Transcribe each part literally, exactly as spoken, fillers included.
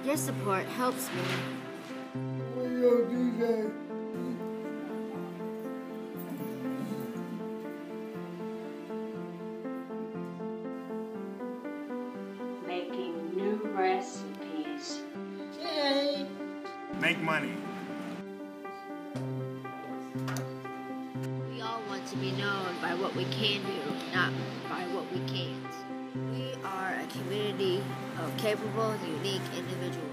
Your support helps me. Making new recipes. Yay. Make money. We all want to be known by what we can do, not by what we can't. We are a community of capable, unique individuals.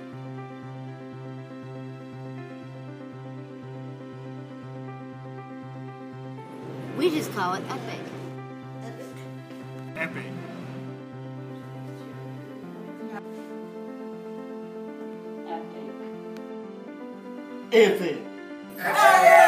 We just call it epic. Epic. Epic. Epic.